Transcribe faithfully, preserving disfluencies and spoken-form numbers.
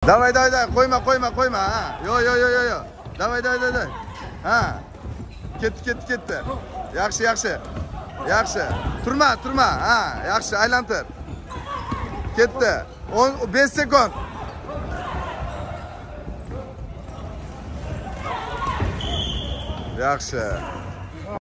Davay, davay, davay. Qo'yma, qo'yma, qo'yma. Ha. Yo, yo, yo, yo, yo. Davay, davay, davay. Ha. Ketdi, ketdi, ketdi. Yaxshi, yaxshi. Yaxshi. Turma, turma. Ha, yaxshi, aylantir. Ketdi. o'n besh sekund. Yaxshi.